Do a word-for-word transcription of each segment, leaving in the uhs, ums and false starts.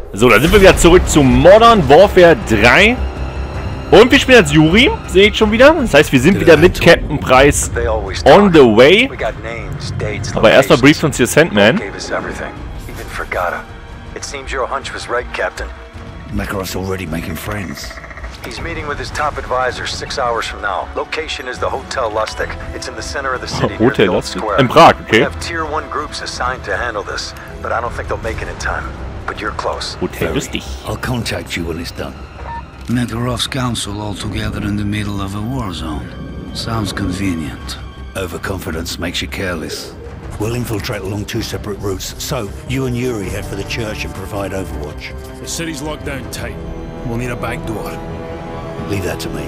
So, dann sind wir wieder zurück zu Modern Warfare drei. Und wir spielen als Yuri, sehe ich schon wieder. Das heißt, wir sind wieder mit Captain Price on the way. Aber erstmal brieft uns hier Sandman. Makarov's already making friends. He's meeting with his top advisor six hours from now. Location is the Hotel Lustig. It's in the center of the city near the Hotel old Lustig. square. In Prag, okay. We have tier one groups assigned to handle this, but I don't think they'll make it in time. But you're close. Hotel Lustig. I'll contact you when it's done. Makarov's council all together in the middle of a war zone. Sounds convenient. Overconfidence makes you careless. We'll infiltrate along two separate routes, so you and Yuri head for the church and provide overwatch. The city's locked down tight. We'll need a back door. Leave that to me.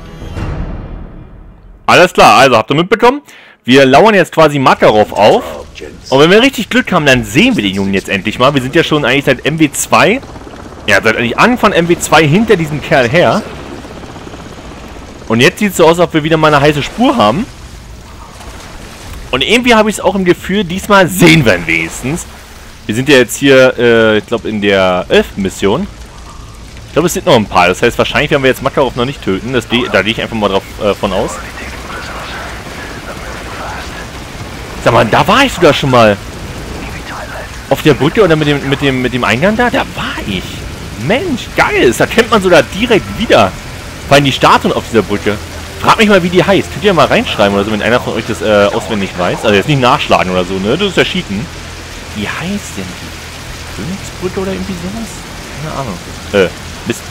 Alles klar, also habt ihr mitbekommen? Wir lauern jetzt quasi Makarov auf. Und wenn wir richtig Glück haben, dann sehen wir den Jungen jetzt endlich mal. Wir sind ja schon eigentlich seit M W zwei. Ja, seit eigentlich Anfang M W zwei hinter diesem Kerl her. Und jetzt sieht es so aus, als ob wir wieder mal eine heiße Spur haben. Und irgendwie habe ich es auch im Gefühl, diesmal sehen wir ihn wenigstens. Wir sind ja jetzt hier, äh, ich glaube, in der elften Mission. Ich glaube, es sind noch ein paar. Das heißt, wahrscheinlich werden wir jetzt Makarov noch nicht töten. Das da gehe ich einfach mal drauf äh, von aus. Sag mal, da war ich sogar schon mal. Auf der Brücke oder mit dem, mit dem, mit dem Eingang da? Da war ich. Mensch, geil. Da kennt man sogar direkt wieder. Vor allem die Statuen auf dieser Brücke. Frag mich mal, wie die heißt. Könnt ihr mal reinschreiben oder so, wenn einer von euch das äh, auswendig weiß. Also jetzt nicht nachschlagen oder so, ne? Das ist ja Cheaten. Wie heißt denn die? Königsbrücke oder irgendwie sowas? Keine Ahnung. Äh, Mist.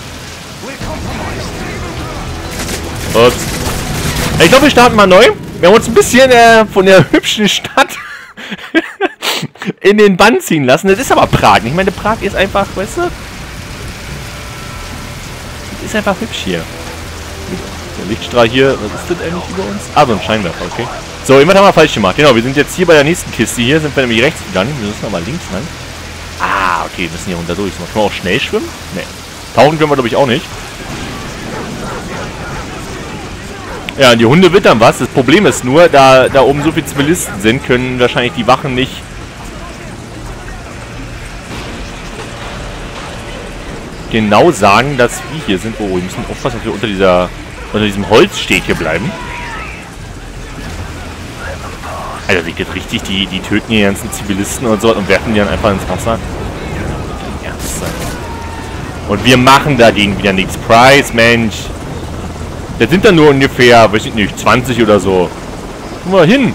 Ups. Ich glaube, wir starten mal neu. Wir haben uns ein bisschen äh, von der hübschen Stadt in den Bann ziehen lassen. Das ist aber Prag. Ich meine, Prag ist einfach, weißt du? Ist einfach hübsch hier. Der Lichtstrahl hier, was ist das eigentlich über uns? Ah, so ein Scheinwerfer, okay. So, irgendwas haben wir falsch gemacht. Genau, wir sind jetzt hier bei der nächsten Kiste. Hier sind wir nämlich rechts gegangen. Wir müssen nochmal links lang. Ah, okay, wir müssen hier runter durch. Können wir auch schnell schwimmen? Nee. Tauchen können wir, glaube ich, auch nicht. Ja, und die Hunde wittern was. Das Problem ist nur, da, da oben so viele Zivilisten sind, können wahrscheinlich die Wachen nicht genau sagen, dass wir hier sind. Oh, wir müssen aufpassen, dass wir unter dieser unter diesem Holzsteg hier bleiben. Alter, sieht jetzt richtig, die, die töten die ganzen Zivilisten und so und werfen die dann einfach ins Wasser. Ernst sein. Und wir machen dagegen wieder nichts. Price, Mensch. Das sind dann nur ungefähr, weiß ich nicht, zwanzig oder so. Guck mal hin.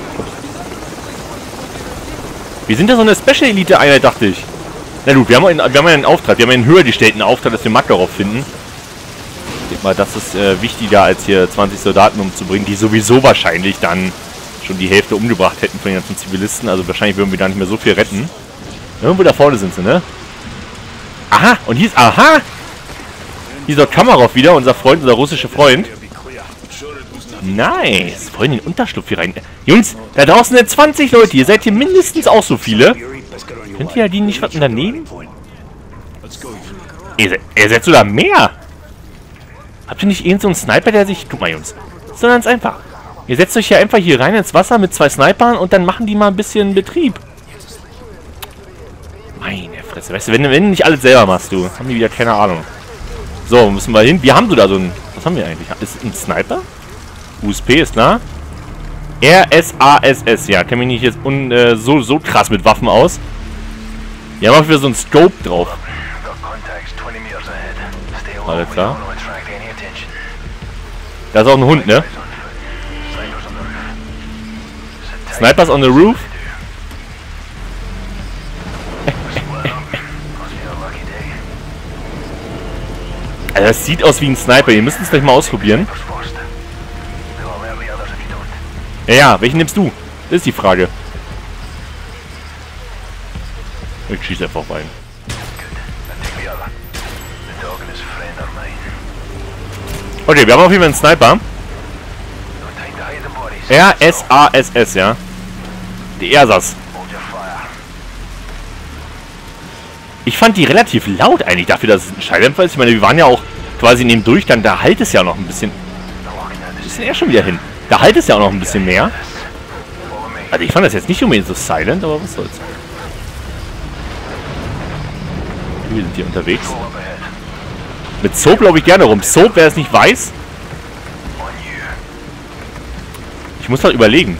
Wir sind ja so eine Special-Elite-Einheit, dachte ich. Na gut, wir haben, einen, wir haben einen Auftrag. Wir haben einen höher gestellten Auftrag, dass wir Makarov finden. Ich denke mal, das ist äh, wichtiger, als hier zwanzig Soldaten umzubringen, die sowieso wahrscheinlich dann schon die Hälfte umgebracht hätten von den ganzen Zivilisten. Also wahrscheinlich würden wir da nicht mehr so viel retten. Irgendwo da vorne sind sie, ne? Aha, und hier ist, aha! Hier ist auch Kamarov wieder, unser Freund, unser russischer Freund. Nice. Wollen den Unterschlupf hier rein. Jungs, da draußen sind zwanzig Leute. Ihr seid hier mindestens auch so viele. Könnt ihr ja die nicht was daneben? Ihr, se ihr seid sogar mehr. Habt ihr nicht irgend so einen Sniper, der sich... Guck mal, Jungs. Das ist doch ganz einfach. Ihr setzt euch hier einfach hier rein ins Wasser mit zwei Snipern und dann machen die mal ein bisschen Betrieb. Meine Fresse. Weißt du, wenn, wenn du nicht alles selber machst, du, haben die wieder keine Ahnung. So, wo müssen wir hin? Wir haben so da so ein... Was haben wir eigentlich? Ist ein Sniper? U S P ist da. R S A S S. Ja, kenne mich nicht jetzt un, äh, so, so krass mit Waffen aus. Wir haben auch wieder so ein Scope drauf. Alles klar. Da ist auch ein Hund, ne? Snipers on the roof. Also das sieht aus wie ein Sniper. Ihr müsst es gleich mal ausprobieren. Ja, ja, welchen nimmst du? Das ist die Frage. Ich schieße einfach rein. Okay, wir haben auf jeden Fall einen Sniper. R S A S S, ja. Die R S A S. Ich fand die relativ laut eigentlich dafür, dass es ein Schalldämpfer ist. Ich meine, wir waren ja auch quasi in dem Durchgang. Da halt es ja auch noch ein bisschen... Wo ist denn er schon wieder hin? Da halt es ja auch noch ein bisschen mehr. Also ich fand das jetzt nicht unbedingt so silent, aber was soll's. Wir sind hier unterwegs. Mit Soap laufe ich gerne rum. Soap, wer es nicht weiß. Ich muss halt überlegen.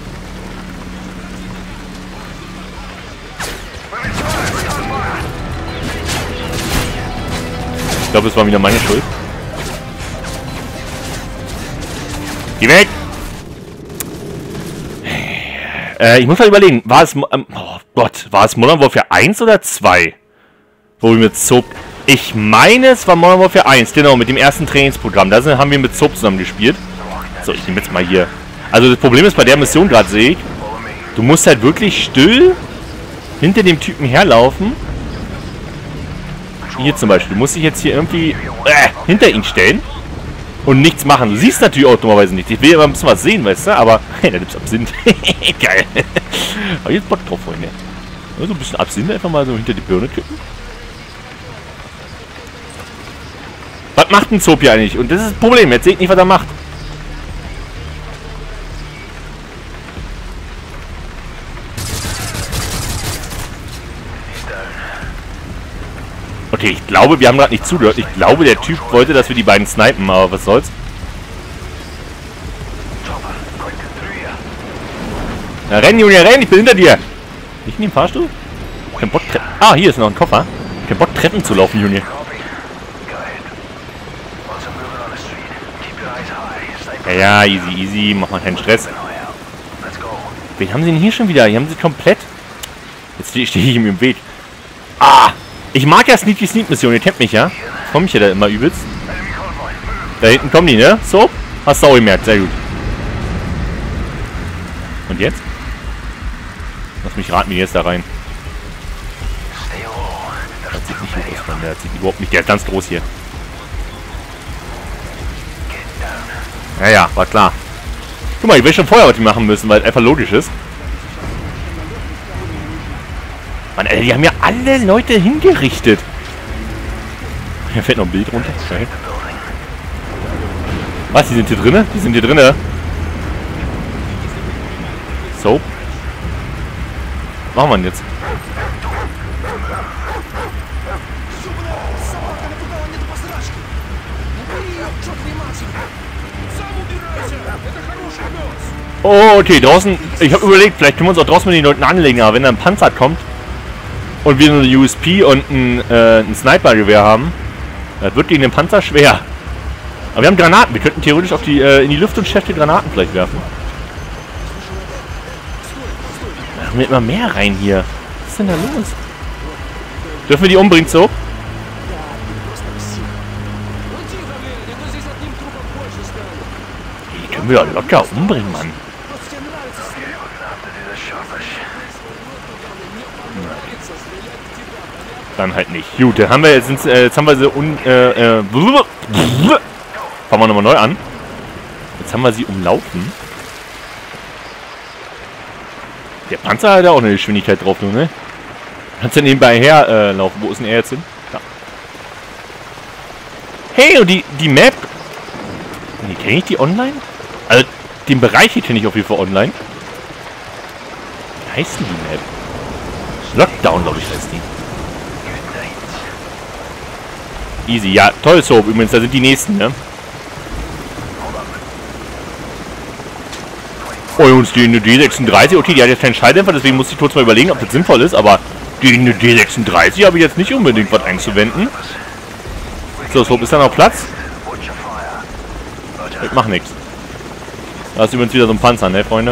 Ich glaube, es war wieder meine Schuld. Geh weg! Äh, ich muss halt überlegen, war es, ähm, oh Gott, war es Modern Warfare eins oder zwei? Wo wir mit Soap, ich meine, es war Modern Warfare eins, genau, mit dem ersten Trainingsprogramm. Da sind, haben wir mit Soap zusammen gespielt. So, ich nehme jetzt mal hier. Also das Problem ist bei der Mission gerade, sehe ich, du musst halt wirklich still hinter dem Typen herlaufen. Hier zum Beispiel, du musst dich jetzt hier irgendwie äh, hinter ihn stellen. Und nichts machen. Du siehst natürlich auch dummerweise nicht. Ich will aber ein bisschen was sehen, weißt du? Aber, hey, da gibt's Absinth. Geil. Hab ich jetzt Bock drauf, Freunde. Also ein bisschen Absinth einfach mal so hinter die Birne kippen. Was macht ein Soap hier eigentlich? Und das ist das Problem. Jetzt seht nicht, was er macht. Okay, ich glaube, wir haben gerade nicht zugehört. Ich glaube, der Typ wollte, dass wir die beiden snipen, aber was soll's. Na, renn, Junge, renn, ich bin hinter dir. Nicht in den Fahrstuhl? Kein Bock, Treppen. Ah, hier ist noch ein Koffer. Kein Bock, Treppen zu laufen, Junge. Ja, ja, easy, easy. Mach mal keinen Stress. Wen haben sie denn hier schon wieder? Hier haben sie komplett... Jetzt stehe ich ihm im Weg. Ah! Ich mag ja Sneaky Sneak Mission, ihr kennt mich ja. Komm ich ja da immer übelst. Da hinten kommen die, ne? So, hast du auch gemerkt, sehr gut. Und jetzt? Lass mich raten, wie jetzt da rein. Das sieht nicht gut aus, Mann. Der sieht überhaupt nicht, der ist ganz groß hier. Ja, ja, war klar. Guck mal, ich will schon vorher was die machen müssen, weil es einfach logisch ist. Mann, Alter, die haben ja alle Leute hingerichtet. Hier fällt noch ein Bild runter. Okay. Was, die sind hier drinne? Die sind hier drinne. So. Was machen wir denn jetzt? Oh, okay, draußen. Ich habe überlegt, vielleicht können wir uns auch draußen mit den Leuten anlegen, aber wenn da ein Panzer kommt und wir nur eine U S P und ein, äh, ein Snipergewehr haben, das wird gegen den Panzer schwer. Aber wir haben Granaten. Wir könnten theoretisch auf die, äh, in die Luft und Schäfte Granaten vielleicht werfen. Da haben wir immer mehr rein hier. Was ist denn da los? Dürfen wir die umbringen, so? Die können wir doch locker umbringen, Mann. Dann halt nicht. Gut, dann haben wir jetzt, äh, jetzt haben wir sie un... Äh, äh, fangen wir nochmal neu an. Jetzt haben wir sie umlaufen. Der Panzer hat ja auch eine Geschwindigkeit drauf, nur, ne? Kannst du nebenbei herlaufen? Äh, laufen. Wo ist denn er jetzt hin? Da. Hey, und die, die Map... Nee, kenne ich die online? Also, den Bereich hier kenne ich auf jeden Fall online. Wie heißt denn die Map? Lockdown, glaube ich, heißt die. Easy, ja, toll Soap übrigens, da sind die nächsten, ne? Oh, und die D sechsunddreißig, okay, die hat jetzt keinen Schalldämpfer, deswegen muss ich kurz mal überlegen, ob das sinnvoll ist, aber gegen eine D sechsunddreißig habe ich jetzt nicht unbedingt was einzuwenden. So, Soap, ist da noch Platz? Ich mach nichts. Da ist übrigens wieder so ein Panzer, ne, Freunde?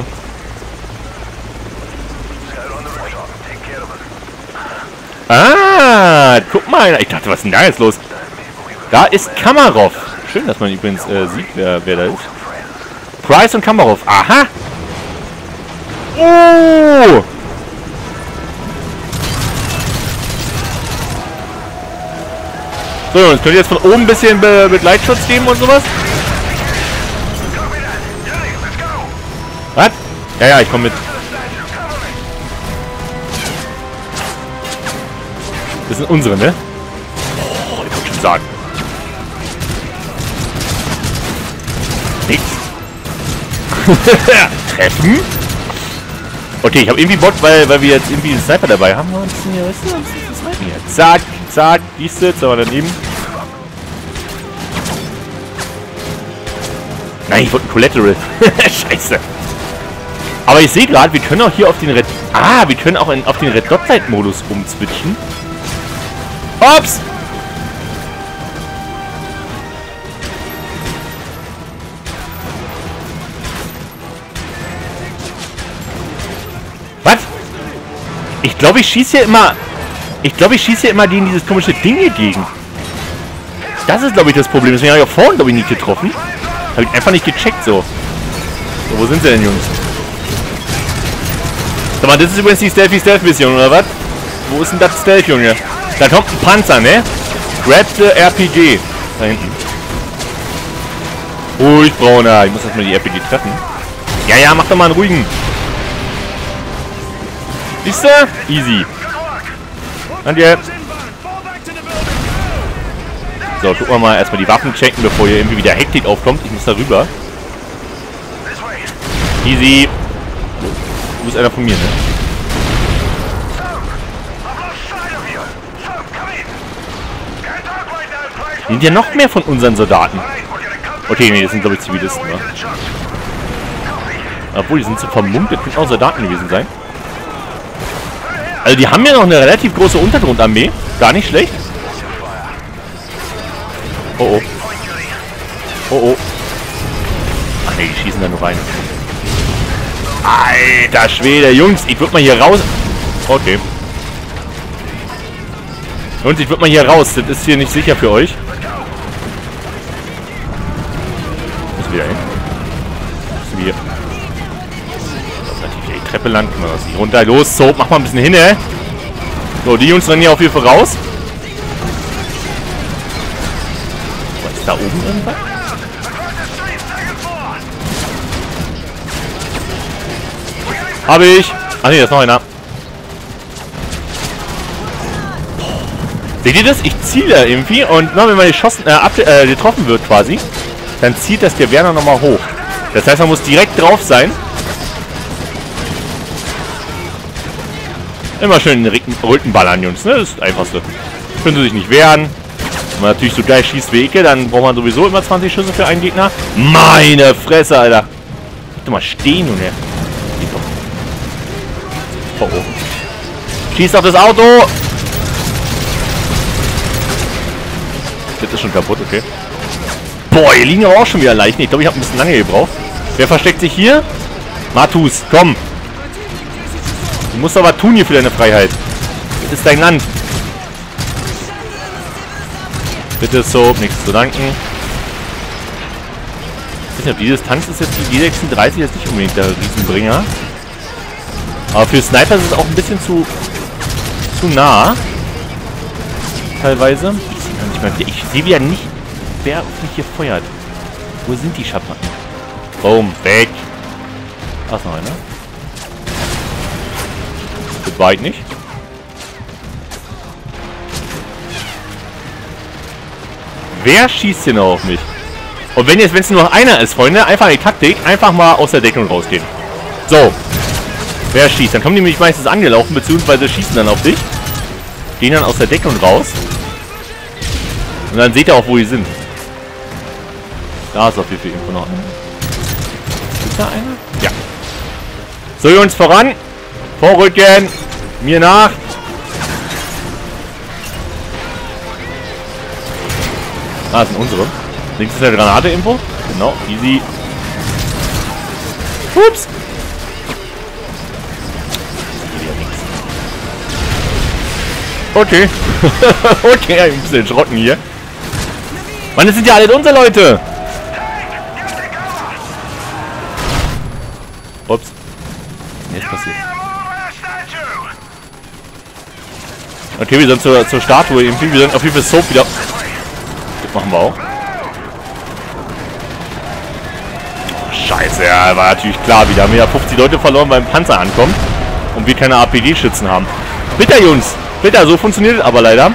Ah, guck mal, ich dachte, was ist denn da jetzt los? Da ist Kamarov. Schön, dass man übrigens äh, sieht, wer, wer da ist. Price und Kamarov. Aha. Oh. So, Jungs, könnt ihr jetzt von oben ein bisschen Be Begleitschutz geben und sowas? Was? Ja, ja, ich komme mit. Das sind unsere, ne? Oh, ich wollte schon sagen. Nichts. Treffen? Okay, ich habe irgendwie Bock, weil, weil wir jetzt irgendwie einen Sniper dabei haben. Ein bisschen hier, weißt du, ein bisschen Sniper hier. Zack. Zack, siehst du, jetzt aber daneben. Nein, ich wollte ein Collateral. Scheiße. Aber ich sehe gerade, wir können auch hier auf den Red... Ah, wir können auch in, auf den Red Dot Light Modus umswitchen. Ups! Was? Ich glaube, ich schieße hier immer... Ich glaube, ich schieße hier immer gegen dieses komische Ding hier gegen. Das ist, glaube ich, das Problem. Deswegen habe ich ja vorhin, glaube ich, nicht getroffen. Habe ich einfach nicht gecheckt, so. So, wo sind sie denn, Jungs? Sag mal, das ist übrigens die Stealthy-Stealth-Mission, oder was? Wo ist denn das Stealth, Junge? Da kommt ein Panzer, ne? Grab the R P G. Da hinten. Ruhig, Brauner. Ich muss erstmal die R P G treffen. Ja, ja, mach doch mal einen ruhigen. Siehst du? Easy. Danke. So, gucken wir mal erstmal die Waffen checken, bevor hier irgendwie wieder Hektik aufkommt. Ich muss da rüber. Easy. Du bist einer von mir, ne? Sind ja noch mehr von unseren Soldaten. Okay, nee, das sind, glaube ich, Zivilisten, ne? Obwohl, die sind so vermummt, das könnten auch Soldaten gewesen sein. Also, die haben ja noch eine relativ große Untergrundarmee. Gar nicht schlecht. Oh, oh. Oh, oh. Ach nee, die schießen da nur rein. Alter Schwede, Jungs, ich würde mal hier raus... Okay. Jungs, ich würde mal hier raus. Das ist hier nicht sicher für euch. Müssen wir wieder hin? Müssen wir hier... Das ist natürlich die Treppe lang. Können wir das nicht runter. Los, so, mach mal ein bisschen hin, ey. So, die Jungs rennen hier auf jeden Fall raus. Was ist da oben irgendwas? Hab ich! Ach nee, da ist noch einer. Seht ihr das? Ich ziele irgendwie und na, wenn man geschossen, äh, ab, äh, getroffen wird quasi, dann zieht das Gewehr noch mal hoch. Das heißt, man muss direkt drauf sein. Immer schön den Rücken, Rücken ballern, Jungs, ne? Das ist das Einfachste. Können sie sich nicht wehren. Wenn man natürlich so geil schießt wie ich, dann braucht man sowieso immer zwanzig Schüsse für einen Gegner. Meine Fresse, Alter. Bleib doch mal stehen, Junge. Geht doch. Oh, oh. Schießt auf das Auto! Das ist schon kaputt, okay. Boah, hier liegen aber auch schon wieder Leichen. Ich glaube, ich habe ein bisschen lange gebraucht. Wer versteckt sich hier? Matus, komm! Du musst aber tun hier für deine Freiheit. Das ist dein Land. Bitte so, nichts zu danken. Ich weiß nicht, ob die Distanz ist jetzt die G sechsunddreißig jetzt nicht unbedingt der Riesenbringer. Aber für Sniper ist es auch ein bisschen zu zu nah. Teilweise. Ich, mehr, ich sehe wieder nicht, wer auf mich hier feuert. Wo sind die Schabracken? Boom, weg. Da ist noch einer. Das war ich nicht. Wer schießt hier noch auf mich? Und wenn jetzt, wenn es nur noch einer ist, Freunde, einfach die Taktik, einfach mal aus der Deckung rausgehen. So. Wer schießt? Dann kommen die nämlich meistens angelaufen, beziehungsweise schießen dann auf dich. Gehen dann aus der Deckung raus. Und dann seht ihr auch, wo die sind. Da ist auf jeden Fall irgendwo noch einer. Ist da einer? Ja. So, Jungs, voran. Vorrücken. Mir nach. Ah, das sind unsere. Links ist eine Granate irgendwo. Genau, easy. Ups. Okay. Okay, ein bisschen schrotten hier. Mann, das sind ja alle unsere Leute. Ups. Was ist denn jetzt passiert? Okay, wir sind zur, zur Statue irgendwie. Wir sind auf jeden Fall Soap wieder. Das machen wir auch. Scheiße, ja, war natürlich klar. Wir haben ja fünfzig Leute verloren, weil ein Panzer ankommt. Und wir keine A P D-Schützen haben. Bitter, Jungs. Bitter, so funktioniert es aber leider.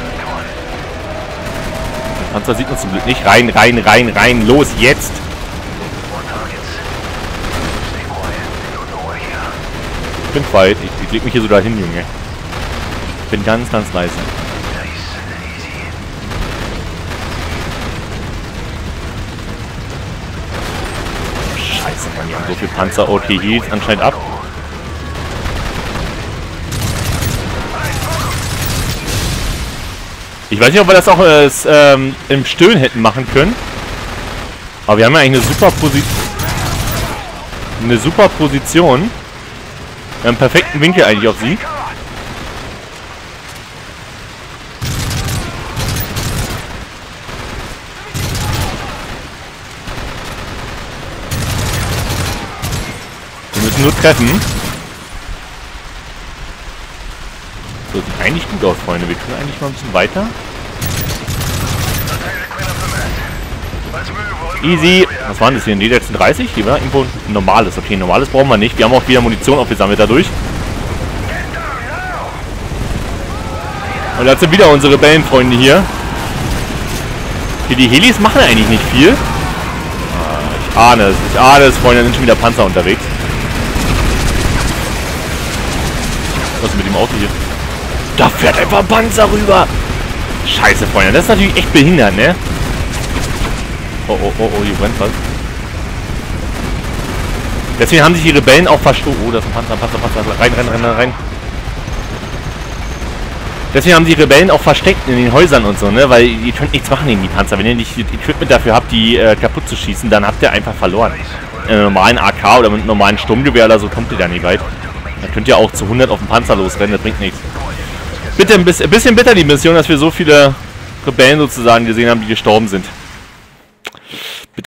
Der Panzer sieht uns zum Glück nicht. Rein, rein, rein, rein. Los, jetzt. Ich bin weit. Ich, ich leg mich hier so dahin, Junge. Ich bin ganz, ganz leise. so viel Panzer. Okay, hier geht's anscheinend ab. Ich weiß nicht, ob wir das auch äh, ähm, im Stillen hätten machen können. Aber wir haben ja eigentlich eine super Position. Eine super Position. Wir haben einen perfekten Winkel eigentlich auf sie. Wir müssen nur treffen. So, sieht eigentlich gut aus, Freunde. Wir können eigentlich mal ein bisschen weiter. Easy. Was waren das hier? Die letzten dreißig? Hier war irgendwo ein normales. Okay, ein normales brauchen wir nicht. Wir haben auch wieder Munition aufgesammelt dadurch. Und jetzt sind wieder unsere Rebellenfreunde hier. Okay, die Helis machen eigentlich nicht viel. Ich ahne es. Ich ahne es, Freunde. Da sind schon wieder Panzer unterwegs. Was ist mit dem Auto hier? Da fährt einfach ein Panzer rüber. Scheiße, Freunde. Das ist natürlich echt behindert, ne? Oh, oh, oh, oh, hier brennt was. Deswegen haben sich die Rebellen auch verstoßen. Oh, das ist ein Panzer, Panzer, Panzer. Rein, rein, rein, rein. Deswegen haben die Rebellen auch versteckt in den Häusern und so, ne? Weil ihr könnt nichts machen gegen die Panzer. Wenn ihr nicht das Equipment dafür habt, die äh, kaputt zu schießen, dann habt ihr einfach verloren. In einem normalen A K oder mit einem normalen Sturmgewehr oder so kommt ihr da nicht weit. Dann könnt ihr auch zu hundert auf den Panzer losrennen, das bringt nichts. Bitte ein bisschen, ein bisschen bitter die Mission, dass wir so viele Rebellen sozusagen gesehen haben, die gestorben sind.